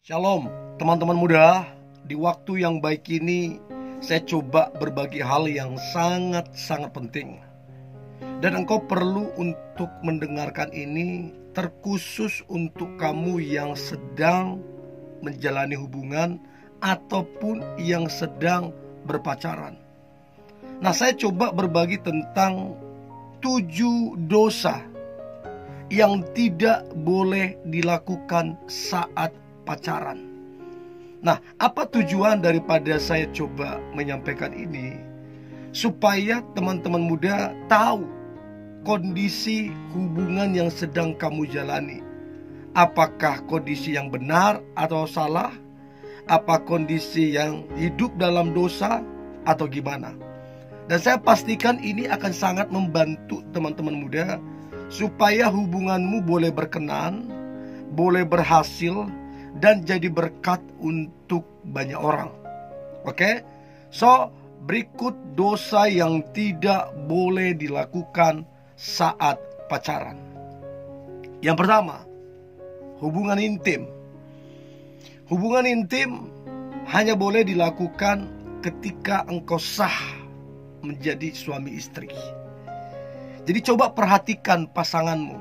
Shalom teman-teman muda. Di waktu yang baik ini saya coba berbagi hal yang sangat-sangat penting. Dan engkau perlu untuk mendengarkan ini, terkhusus untuk kamu yang sedang menjalani hubungan ataupun yang sedang berpacaran. Nah, saya coba berbagi tentang 7 dosa yang tidak boleh dilakukan saat pacaran. Nah, apa tujuan daripada saya coba menyampaikan ini? Supaya teman-teman muda tahu kondisi hubungan yang sedang kamu jalani. Apakah kondisi yang benar atau salah? Apa kondisi yang hidup dalam dosa atau gimana? Dan saya pastikan ini akan sangat membantu teman-teman muda supaya hubunganmu boleh berkenan, boleh berhasil, dan jadi berkat untuk banyak orang. Oke? So, berikut dosa yang tidak boleh dilakukan saat pacaran. Yang pertama, hubungan intim. Hubungan intim hanya boleh dilakukan ketika engkau sah menjadi suami istri. Jadi coba perhatikan pasanganmu.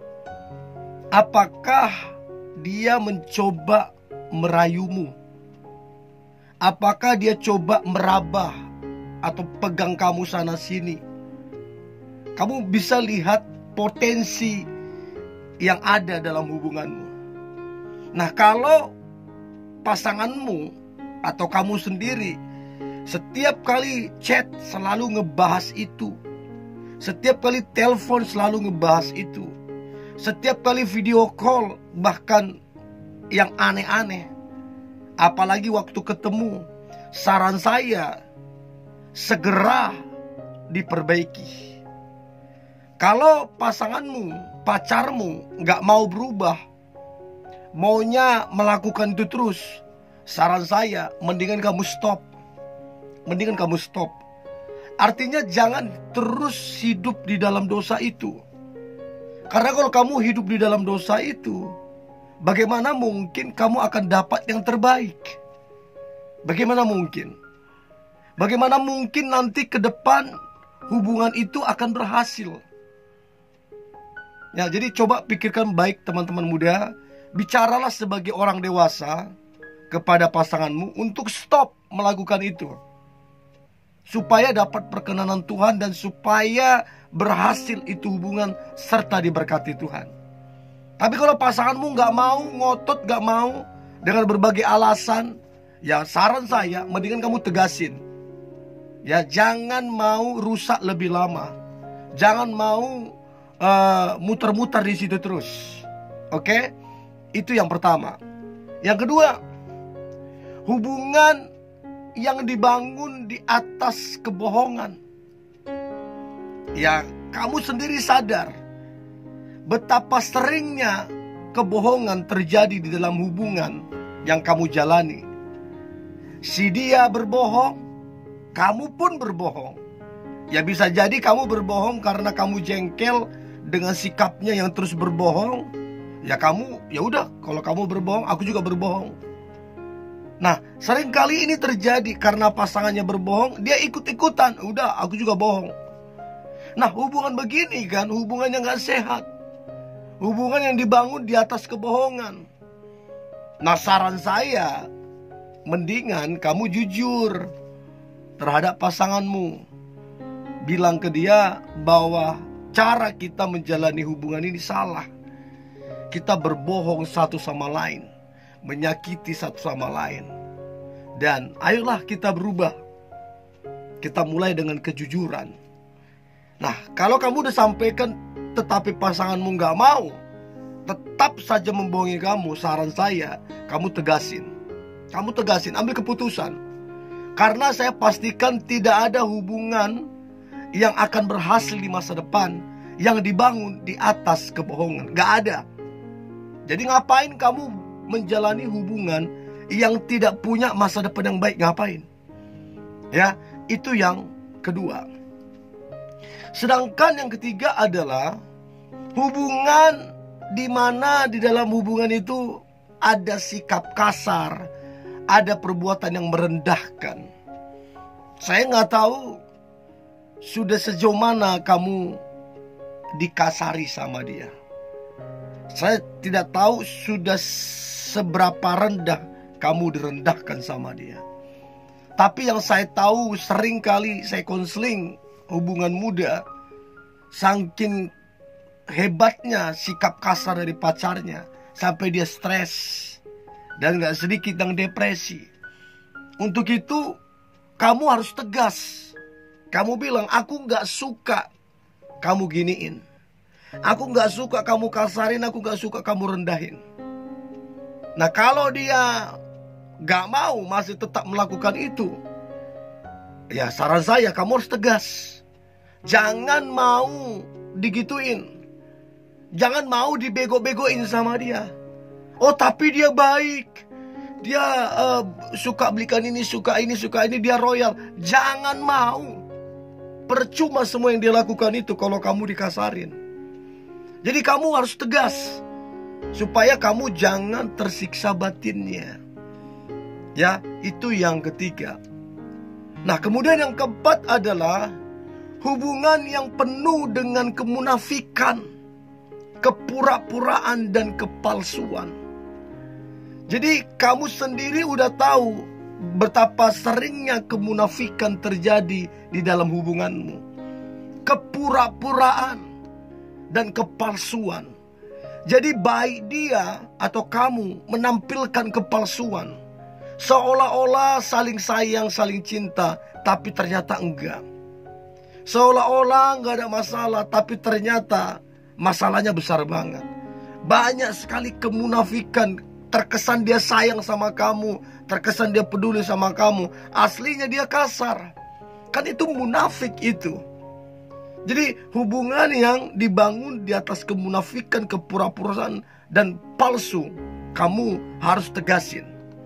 Apakah dia mencoba merayumu? Apakah dia coba meraba atau pegang kamu sana sini? Kamu bisa lihat potensi yang ada dalam hubunganmu. Nah, kalau pasanganmu atau kamu sendiri setiap kali chat selalu ngebahas itu, setiap kali telepon selalu ngebahas itu, setiap kali video call bahkan yang aneh-aneh, apalagi waktu ketemu, saran saya segera diperbaiki. Kalau pasanganmu, pacarmu gak mau berubah, maunya melakukan itu terus, saran saya mendingan kamu stop. Mendingan kamu stop. Artinya jangan terus hidup di dalam dosa itu. Karena kalau kamu hidup di dalam dosa itu, bagaimana mungkin kamu akan dapat yang terbaik? Bagaimana mungkin? Bagaimana mungkin nanti ke depan hubungan itu akan berhasil? Ya, jadi coba pikirkan baik teman-teman muda. Bicaralah sebagai orang dewasa kepada pasanganmu untuk stop melakukan itu, supaya dapat perkenanan Tuhan dan supaya berhasil itu hubungan serta diberkati Tuhan. Tapi kalau pasanganmu gak mau, ngotot gak mau dengan berbagai alasan, ya saran saya mendingan kamu tegasin. Ya, jangan mau rusak lebih lama. Jangan mau muter-muter di situ terus. Oke? Itu yang pertama. Yang kedua, hubungan yang dibangun di atas kebohongan. Ya, kamu sendiri sadar betapa seringnya kebohongan terjadi di dalam hubungan yang kamu jalani. Si dia berbohong, kamu pun berbohong. Ya, bisa jadi kamu berbohong karena kamu jengkel dengan sikapnya yang terus berbohong. Ya kamu, ya udah, kalau kamu berbohong, aku juga berbohong. Nah, seringkali ini terjadi karena pasangannya berbohong, dia ikut-ikutan. Udah, aku juga bohong. Nah, hubungan begini kan, hubungan yang gak sehat. Hubungan yang dibangun di atas kebohongan. Nah, saran saya, mendingan kamu jujur terhadap pasanganmu. Bilang ke dia bahwa cara kita menjalani hubungan ini salah. Kita berbohong satu sama lain, menyakiti satu sama lain. Dan ayolah kita berubah. Kita mulai dengan kejujuran. Nah, kalau kamu udah sampaikan tetapi pasanganmu gak mau, tetap saja membohongi kamu, saran saya, kamu tegasin. Kamu tegasin, ambil keputusan. Karena saya pastikan tidak ada hubungan yang akan berhasil di masa depan yang dibangun di atas kebohongan. Gak ada. Jadi ngapain kamu menjalani hubungan yang tidak punya masa depan yang baik? Ngapain? Ya, itu yang kedua. Sedangkan yang ketiga adalah hubungan di mana di dalam hubungan itu ada sikap kasar, ada perbuatan yang merendahkan. Saya nggak tahu sudah sejauh mana kamu dikasari sama dia. Saya tidak tahu sudah seberapa rendah kamu direndahkan sama dia. Tapi yang saya tahu, sering kali saya konseling hubungan muda, saking hebatnya sikap kasar dari pacarnya sampai dia stres dan gak sedikit yang depresi. Untuk itu kamu harus tegas. Kamu bilang, aku gak suka kamu giniin, aku gak suka kamu kasarin, aku gak suka kamu rendahin. Nah, kalau dia gak mau, masih tetap melakukan itu, ya saran saya kamu harus tegas. Jangan mau digituin, jangan mau dibego-begoin sama dia. Oh tapi dia baik, dia suka belikan ini, suka ini, dia royal. Jangan mau. Percuma semua yang dia lakukan itu kalau kamu dikasarin. Jadi kamu harus tegas, supaya kamu jangan tersiksa batinnya. Ya, itu yang ketiga. Nah, kemudian yang keempat adalah hubungan yang penuh dengan kemunafikan, kepura-puraan dan kepalsuan. Jadi kamu sendiri udah tahu betapa seringnya kemunafikan terjadi di dalam hubunganmu. Kepura-puraan dan kepalsuan. Jadi baik dia atau kamu menampilkan kepalsuan, seolah-olah saling sayang, saling cinta, tapi ternyata enggak. Seolah-olah enggak ada masalah, tapi ternyata masalahnya besar banget. Banyak sekali kemunafikan. Terkesan dia sayang sama kamu, terkesan dia peduli sama kamu, aslinya dia kasar. Kan itu munafik itu. Jadi hubungan yang dibangun di atas kemunafikan, kepura-puraan dan palsu, kamu harus tegasin.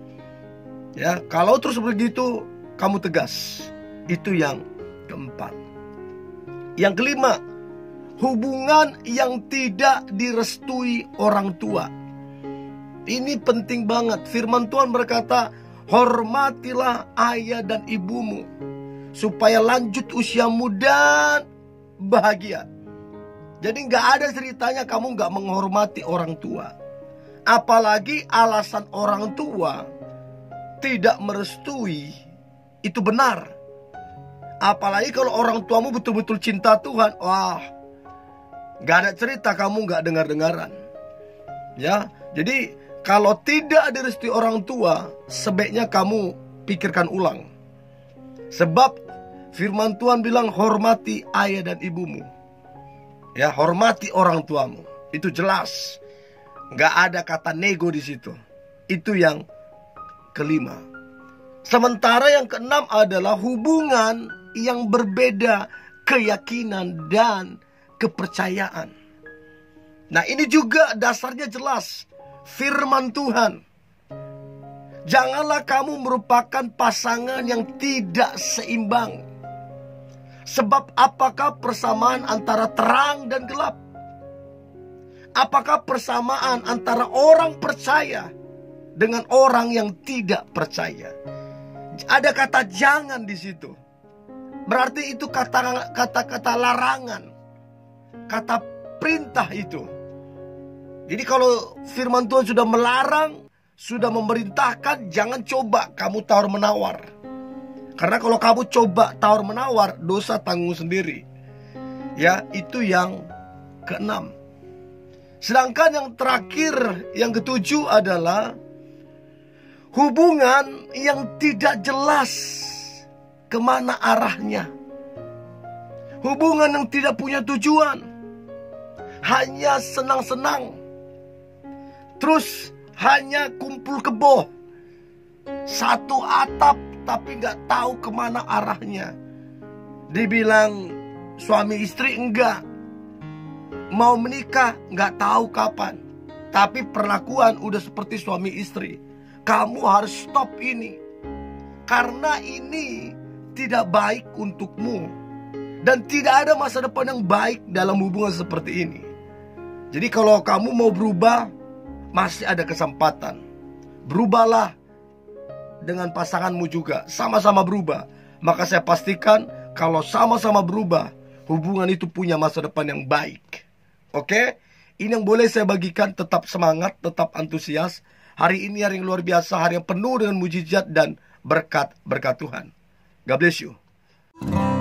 Ya, kalau terus begitu kamu tegas. Itu yang keempat. Yang kelima, hubungan yang tidak direstui orang tua. Ini penting banget. Firman Tuhan berkata, hormatilah ayah dan ibumu, supaya lanjut usiamu dan bahagia. Jadi gak ada ceritanya kamu gak menghormati orang tua. Apalagi alasan orang tua tidak merestui itu benar. Apalagi kalau orang tuamu betul-betul cinta Tuhan. Wah, gak ada cerita kamu gak dengar-dengaran. Ya, jadi kalau tidak direstui orang tua, sebaiknya kamu pikirkan ulang. Sebab firman Tuhan bilang hormati ayah dan ibumu. Ya, hormati orang tuamu. Itu jelas. Gak ada kata nego di situ. Itu yang kelima. Sementara yang keenam adalah hubungan yang berbeda keyakinan dan kepercayaan. Nah, ini juga dasarnya jelas. Firman Tuhan. Janganlah kamu merupakan pasangan yang tidak seimbang. Sebab apakah persamaan antara terang dan gelap? Apakah persamaan antara orang percaya dengan orang yang tidak percaya? Ada kata jangan di situ. Berarti itu kata-kata larangan. Kata perintah itu. Jadi kalau firman Tuhan sudah melarang, sudah memerintahkan, jangan coba kamu tawar-menawar. Karena kalau kamu coba tawar-menawar, dosa tanggung sendiri. Ya, itu yang keenam. Sedangkan yang terakhir, yang ketujuh adalah hubungan yang tidak jelas kemana arahnya. Hubungan yang tidak punya tujuan. Hanya senang-senang. Terus hanya kumpul kebo. Satu atap tapi gak tahu kemana arahnya. Dibilang suami istri enggak. Mau menikah gak tahu kapan. Tapi perlakuan udah seperti suami istri. Kamu harus stop ini. Karena ini tidak baik untukmu. Dan tidak ada masa depan yang baik dalam hubungan seperti ini. Jadi kalau kamu mau berubah, masih ada kesempatan. Berubahlah dengan pasanganmu juga, sama-sama berubah. Maka saya pastikan kalau sama-sama berubah, hubungan itu punya masa depan yang baik. Oke? Ini yang boleh saya bagikan. Tetap semangat, tetap antusias. Hari ini hari yang luar biasa, hari yang penuh dengan mujizat dan berkat Tuhan. God bless you.